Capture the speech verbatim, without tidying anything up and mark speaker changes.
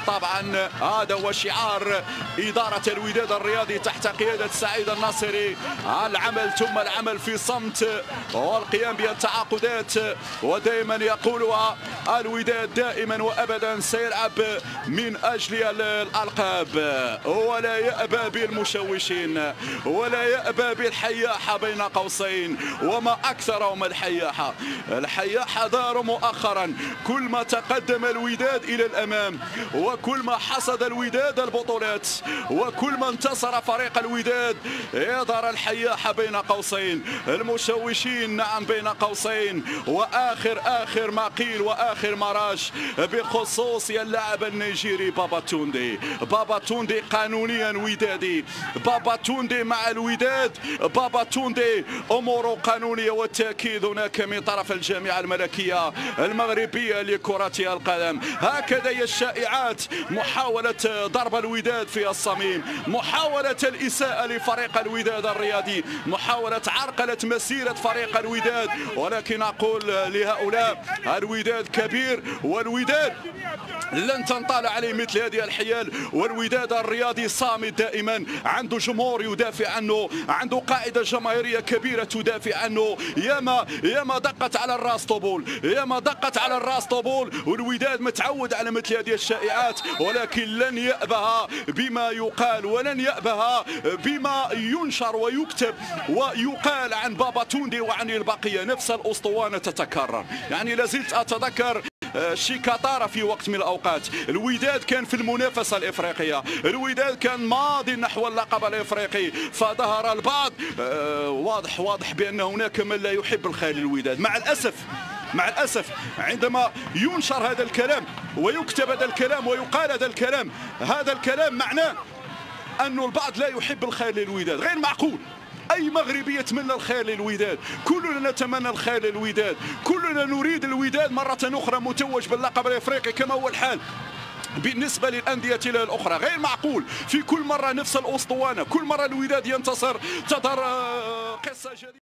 Speaker 1: طبعا هذا هو شعار إدارة الوداد الرياضي تحت قيادة سعيد الناصري، العمل ثم العمل في صمت والقيام بالتعاقدات، ودائما يقولها الوداد دائما وأبدا سيلعب من أجل الألقاب ولا يأبى بالمشوشين ولا يأبى بالحياحة بين قوسين. وما أكثرهم الحياحة، الحياحة دار مؤخرا كل ما تقدم الوداد إلى الأمام وكل ما حصد الوداد البطولات وكل ما انتصر فريق الوداد يظهر الحياحة بين قوسين، المشوشين نعم بين قوسين. وآخر آخر ما قيل وآخر ما راج بخصوص اللاعب النيجيري بابا توندي. بابا توندي قانونيا ودادي، بابا توندي مع الوداد، بابا توندي أموره قانونية، والتأكيد هناك من طرف الجامعة الملكية المغربية لكرة القدم. هكذا هي الشائعات، محاولة ضرب الوداد في الصميم، محاولة الإساءة لفريق الوداد الرياضي، محاولة عرقلة مسيرة فريق الوداد. ولكن أقول لهؤلاء الوداد كبير، والوداد لن تنطال عليه مثل هذه الحيل، والوداد الرياضي صامد دائما، عنده جمهور يدافع عنه، عنده قاعدة جماهيرية كبيرة تدافع عنه. ياما ياما دقت على الراس طبول، ياما دقت على الراس طبول، والوداد متعود على مثل هذه الشائعات، ولكن لن يأبها بما يقال ولن يأبها بما ينشر ويكتب ويقال عن بابا توندي وعن البقية. نفس الأسطوانة تتكرر، يعني لازلت أتذكر شيكاتارا في وقت من الأوقات. الوداد كان في المنافسة الإفريقية، الوداد كان ماضي نحو اللقب الإفريقي، فظهر البعض آه واضح واضح بأن هناك من لا يحب الخير للوداد. مع الأسف مع الأسف عندما ينشر هذا الكلام ويكتب هذا الكلام ويقال هذا الكلام، هذا الكلام معناه أن البعض لا يحب الخير للوداد. غير معقول. أي مغربي يتمنى الخير للوداد، كلنا نتمنى الخير للوداد، كلنا نريد الوداد مرة أخرى متوج باللقب الإفريقي كما هو الحال بالنسبة للأندية الأخرى. غير معقول في كل مرة نفس الأسطوانة، كل مرة الوداد ينتصر تظهر قصة جديدة.